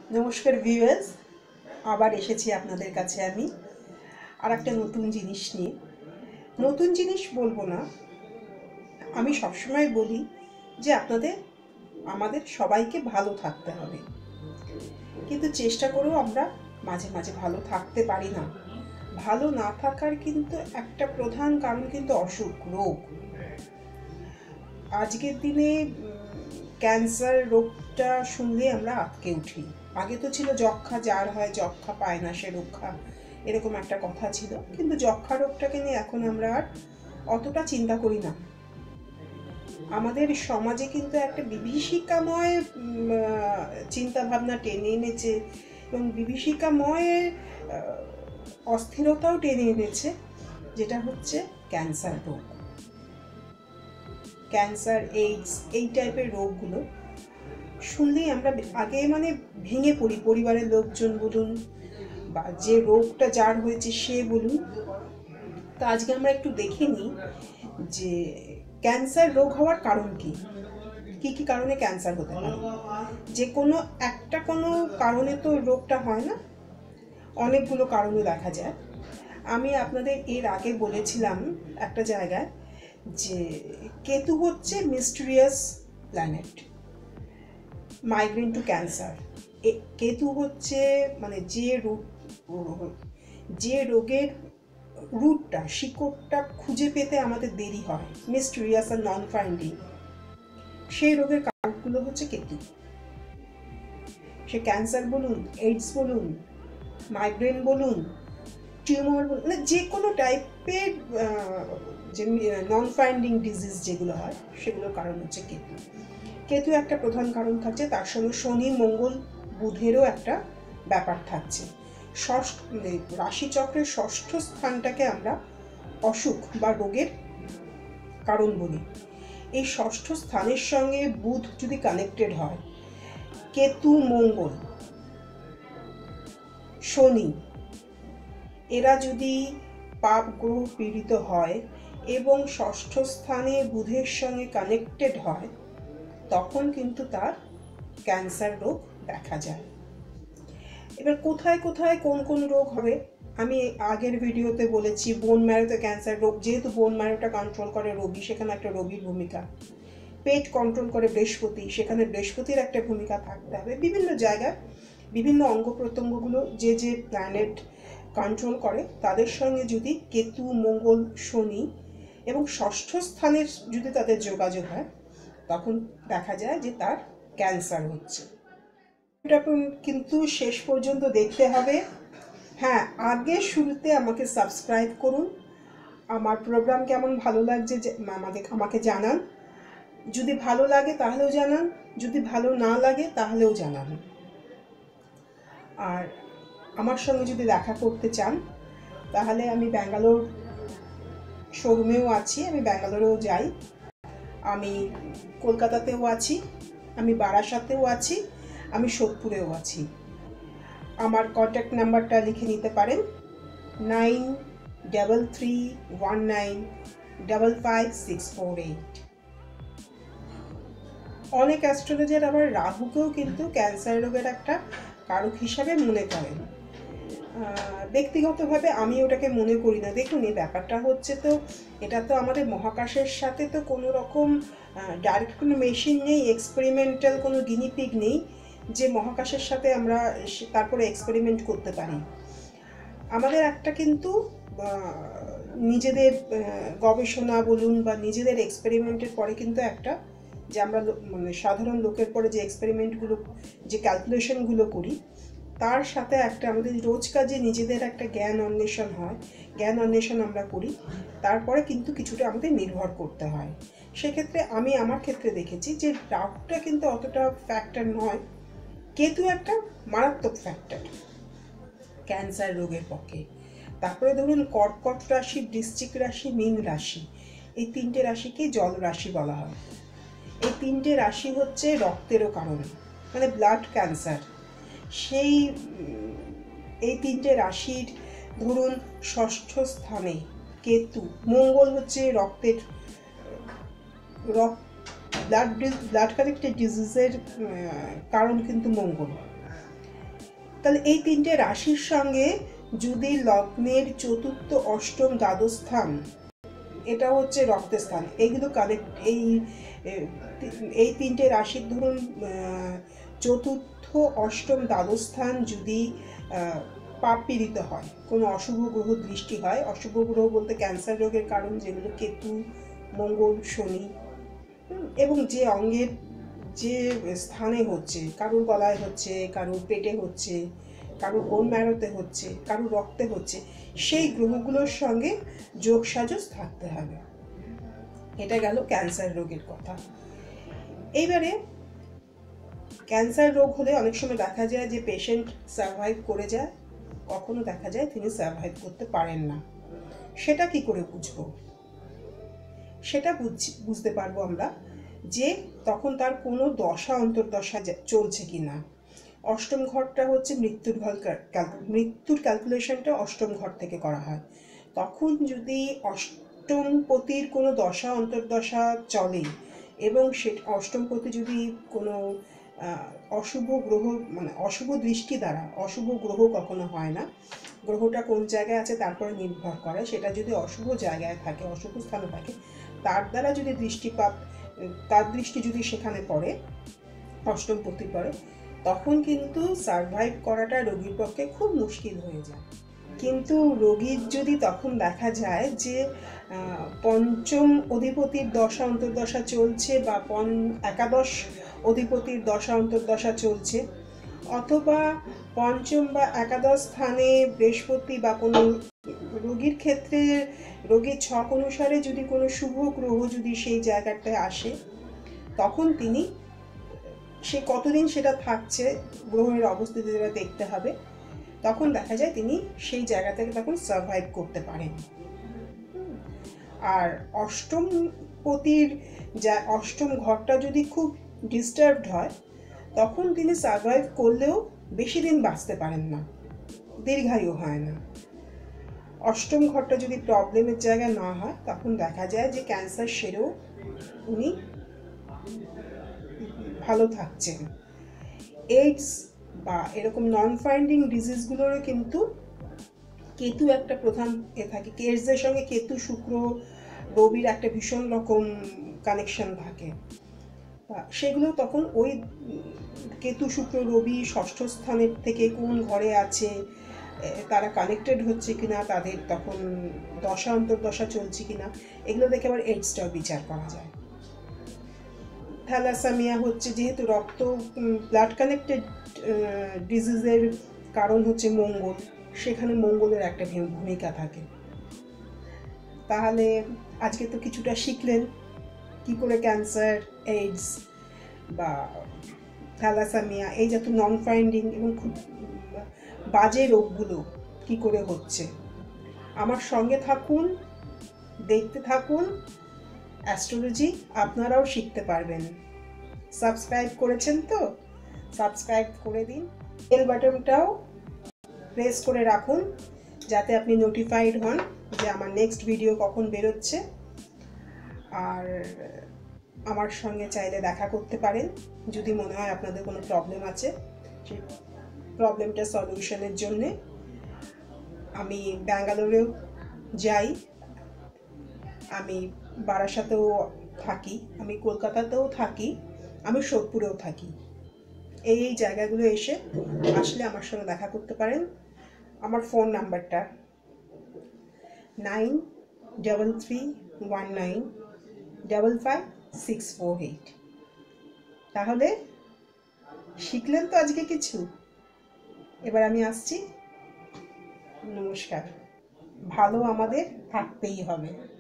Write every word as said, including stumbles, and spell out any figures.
নমস্কার ভিউয়ার্স, আবার এসেছি আপনাদের কাছে আমি আর একটা নতুন জিনিস নিয়ে। নতুন জিনিস বলবো না, আমি সবসময় বলি যে আপনাদের আমাদের সবাইকে ভালো থাকতে হবে, কিন্তু চেষ্টা করেও আমরা মাঝে মাঝে ভালো থাকতে পারি না। ভালো না থাকার কিন্তু একটা প্রধান কারণ কিন্তু অসুখ, রোগ। আজকের দিনে ক্যান্সার রোগটা শুনলে আমরা আটকে উঠি। আগে তো ছিল যক্ষা, যার হয় যক্ষা পায় না সে রক্ষা, এরকম একটা কথা ছিল। কিন্তু যক্ষা রোগটাকে নিয়ে এখন আমরা আর অতটা চিন্তা করি না। আমাদের সমাজে কিন্তু একটা বিভীষিকাময় চিন্তা ভাবনা টেনে এনেছে এবং বিভীষিকাময় অস্থিরতাও টেনে এনেছে, যেটা হচ্ছে ক্যান্সার রোগ। ক্যান্সার, এইডস, এই টাইপের রোগগুলো শুনলেই আমরা আগে মানে ভেঙে পড়ি। পরিবারের লোকজন বলুন বা যে রোগটা যার হয়েছে সে বলুন। তো আজকে আমরা একটু দেখে নিই যে ক্যান্সার রোগ হওয়ার কারণ কি কি কি কারণে ক্যান্সার হতে পারে। যে কোনো একটা কোনো কারণে তো রোগটা হয় না, অনেকগুলো কারণও দেখা যায়। আমি আপনাদের এর আগে বলেছিলাম একটা জায়গায় যে কেতু হচ্ছে mysterious planet, migraine to cancer. Ketu হচ্ছে মানে যে রোগ যে রোগের রুটটা, শিকড়টা খুঁজে পেতে আমাদের দেরি হয়, মিস্টিরিয়াস আর নন ফাইন্ডিং, সেই রোগের কারণগুলো হচ্ছে কেতু। সে ক্যান্সার বলুন, এইডস বলুন, মাইগ্রেন বলুন, টিউমার বলুন, মানে যে কোনো টাইপের যে নন ফাইন্ডিং ডিজিজ যেগুলো হয় সেগুলোর কারণ হচ্ছে কেতু। কেতু একটা প্রধান কারণ থাকছে, তার সঙ্গে শনি, মঙ্গল, বুধেরও একটা ব্যাপার থাকছে। ষষ্ঠ মানে রাশিচক্রের ষষ্ঠ স্থানটাকে আমরা অসুখ বা রোগের কারণ বলি। এই ষষ্ঠ স্থানের সঙ্গে বুধ যদি কানেক্টেড হয়, কেতু, মঙ্গল, শনি, এরা যদি পাপ গ্রহ পীড়িত হয় এবং ষষ্ঠ স্থানে বুধের সঙ্গে কানেক্টেড হয়, তখন কিন্তু তার ক্যান্সার রোগ দেখা যায়। এবার কোথায় কোথায় কোন কোন রোগ হবে আমি আগের ভিডিওতে বলেছি। বোন ম্যারোতে ক্যান্সার রোগ, যেহেতু বোন ম্যারোটা কন্ট্রোল করে রবি, সেখানে একটা রবির ভূমিকা। পেট কন্ট্রোল করে বৃহস্পতি, সেখানে বৃহস্পতির একটা ভূমিকা থাকতে হবে। বিভিন্ন জায়গায় বিভিন্ন অঙ্গ প্রত্যঙ্গগুলো যে যে প্ল্যানেট কন্ট্রোল করে তাদের সঙ্গে যদি কেতু, মঙ্গল, শনি এবং ষষ্ঠ স্থানের যদি তাদের যোগাযোগ হয়, তখন দেখা যায় যে তার ক্যান্সার হচ্ছে। এটা কিন্তু শেষ পর্যন্ত দেখতে হবে। হ্যাঁ, আগে শুরুতে আমাকে সাবস্ক্রাইব করুন। আমার প্রোগ্রাম কেমন ভালো লাগছে আমাকে আমাকে জানান। যদি ভালো লাগে তাহলেও জানান, যদি ভালো না লাগে তাহলেও জানান। আর আমার সঙ্গে যদি দেখা করতে চান তাহলে আমি ব্যাঙ্গালোর শোরুমেও আছি, আমি ব্যাঙ্গালোরেও যাই, আমি কলকাতাতেও আছি, আমি বারাসাতেও আছি, আমি সোদপুরেও আছি। আমার কন্ট্যাক্ট নাম্বারটা লিখে নিতে পারেন, nine double three one nine double five six four eight. অনেক অ্যাস্ট্রোলজার আবার রাহুকেও কিন্তু ক্যান্সার রোগের একটা কারক হিসাবে মনে করেন। ব্যক্তিগতভাবে আমি ওটাকে মনে করি না। দেখুন, এই ব্যাপারটা হচ্ছে তো এটা তো আমাদের মহাকাশের সাথে তো কোনো রকম ডাইরেক্ট কোনো মেশিন নেই, এক্সপেরিমেন্টাল কোনো গিনিপিগ নেই যে মহাকাশের সাথে আমরা তারপরে এক্সপেরিমেন্ট করতে পারি। আমাদের একটা কিন্তু নিজেদের গবেষণা বলুন বা নিজেদের এক্সপেরিমেন্টের পরে কিন্তু একটা যে আমরা মানে সাধারণ লোকের পরে যে এক্সপেরিমেন্টগুলো, যে ক্যালকুলেশনগুলো করি, তার সাথে একটা আমাদের রোজ কাজে নিজেদের একটা জ্ঞান অন্বেষণ হয়, জ্ঞান অন্বেষণ আমরা করি, তারপরে কিন্তু কিছুটা আমাদের নির্ভর করতে হয়। সেক্ষেত্রে আমি আমার ক্ষেত্রে দেখেছি যে রাহুটা কিন্তু অতটা ফ্যাক্টর নয়, কেতু একটা মারাত্মক ফ্যাক্টর ক্যান্সার রোগের পক্ষে। তারপরে ধরুন কর্কট রাশি, বৃশ্চিক রাশি, মীন রাশি, এই তিনটে রাশিকে জল রাশি বলা হয়। এই তিনটে রাশি হচ্ছে রক্তেরও কারণ, মানে ব্লাড ক্যান্সার। সেই এই তিনটে রাশির ধরুন ষষ্ঠ স্থানে কেতু, মঙ্গল হচ্ছে রক্তের রক্ত ব্লাড ব্লাড কানেক্টেড ডিজিজের কারণ কিন্তু মঙ্গল। তাহলে এই তিনটে রাশির সঙ্গে যদি লগ্নের চতুর্থ, অষ্টম, দ্বাদশ স্থান, এটা হচ্ছে রক্তের স্থান, এইগুলো কানেক্ট, এই এই তিনটে রাশির ধরুন চতুর্থ, অষ্টম, দ্বাদশ স্থান যদি পাপ পীড়িত হয়, কোনো অশুভ গ্রহ দৃষ্টি হয়, অশুভ গ্রহ বলতে ক্যান্সার রোগের কারণ যেগুলো কেতু, মঙ্গল, শনি, এবং যে অঙ্গের যে স্থানে হচ্ছে, কারুর গলায় হচ্ছে, কারুর পেটে হচ্ছে, কারুর বোন ম্যারোতে হচ্ছে, কারুর রক্তে হচ্ছে, সেই গ্রহগুলোর সঙ্গে যোগ সাজস থাকতে হবে। এটা গেল ক্যান্সার রোগের কথা। এইবারে ক্যান্সার রোগ হলে অনেক সময় দেখা যায় যে পেশেন্ট সার্ভাইভ করে যায়, কখনো দেখা যায় তিনি সার্ভাইভ করতে পারেন না। সেটা কি করে বুঝবো? সেটা বুঝতে পারবো আমরা যে তখন তার কোনো দশা অন্তর্দশা চলছে কিনা। অষ্টম ঘরটা হচ্ছে মৃত্যুর ঘর, মৃত্যুর ক্যালকুলেশনটা অষ্টম ঘর থেকে করা হয়। তখন যদি অষ্টমপতির কোনো দশা অন্তর্দশা চলে এবং সে অষ্টমপতি যদি কোনো অশুভ গ্রহ, মানে অশুভ দৃষ্টি দ্বারা, অশুভ গ্রহ কখনো হয় না, গ্রহটা কোন জায়গায় আছে তারপরে নির্ভর করে, সেটা যদি অশুভ জায়গায় থাকে, অশুভ স্থানে থাকে, তার দ্বারা যদি দৃষ্টিপাত, তার দৃষ্টি যদি সেখানে পড়ে, অষ্টমপতি পড়ে, তখন কিন্তু সারভাইভ করাটা রোগীর পক্ষে খুব মুশকিল হয়ে যায়। কিন্তু রোগীর যদি তখন দেখা যায় যে পঞ্চম অধিপতির দশা অন্তর্দশা চলছে বা পন একাদশ অধিপতির দশা অন্তর্দশা চলছে, অথবা পঞ্চম বা একাদশ স্থানে বৃহস্পতি বা কোনো রোগীর ক্ষেত্রে রোগীর ছক অনুসারে যদি কোনো শুভ গ্রহ যদি সেই জায়গাটায় আসে, তখন তিনি সে কতদিন সেটা থাকছে গ্রহের অবস্থিতি যেটা দেখতে হবে, তখন দেখা যায় তিনি সেই জায়গা থেকে তখন সার্ভাইভ করতে পারেন। আর অষ্টম পতির যা অষ্টম ঘরটা যদি খুব ডিস্টার্বড হয়, তখন তিনি সার্ভাইভ করলেও বেশি দিন বাঁচতে পারেন না, দীর্ঘায়ু হয় না। অষ্টম ঘরটা যদি প্রবলেমের জায়গা না হয়, তখন দেখা যায় যে ক্যান্সার সেরেও উনি ভালো থাকছেন। এইডস বা এরকম নন ফাইন্ডিং ডিজিজগুলোরও কিন্তু কেতু একটা প্রধান এ থাকে, এইডসের সঙ্গে কেতু, শুক্র, রবির একটা ভীষণ রকম কানেকশন থাকে। সেগুলো তখন ওই কেতু, শুক্র, রবি ষষ্ঠ স্থানের থেকে কোন ঘরে আছে, তারা কানেক্টেড হচ্ছে কিনা, তাদের তখন দশা অন্তর্দশা চলছে কিনা, এগুলো দেখে আবার এইডসটাও বিচার করা যায়। থ্যালাসেমিয়া হচ্ছে যেহেতু রক্ত ব্লাড কানেক্টেড ডিজিজের কারণ হচ্ছে মঙ্গল, সেখানে মঙ্গলের একটা ভূমিকা থাকে। তাহলে আজকে তো কিছুটা শিখলেন কি করে ক্যান্সার, এইডস বা থ্যালাসেমিয়া, এই যত নন ফাইন্ডিং এবং খুব বাজে রোগগুলো কি করে হচ্ছে। আমার সঙ্গে থাকুন, দেখতে থাকুন অ্যাস্ট্রোলজি, আপনারাও শিখতে পারবেন। সাবস্ক্রাইব করেছেন তো? সাবস্ক্রাইব করে দিন, বেল বাটনটাও প্রেস করে রাখুন যাতে আপনি নোটিফাইড হন যে আমার নেক্সট ভিডিও কখন বেরোচ্ছে। আর আমার সঙ্গে চাইলে দেখা করতে পারেন যদি মনে হয় আপনাদের কোনো প্রবলেম আছে, সেই প্রবলেমটা সলিউশনের জন্যে। আমি ব্যাঙ্গালোরেও যাই, আমি বারাসাতেও থাকি, আমি কলকাতাতেও থাকি, আমি সোদপুরেও থাকি। এই এই জায়গাগুলো এসে আসলে আমার সঙ্গে দেখা করতে পারেন। আমার ফোন নাম্বারটা nine double three one nine double five six four eight. তাহলে শিখলেন তো আজকে কিছু? এবার আমি আসছি, নমস্কার। ভালো আমাদের থাকতেই হবে।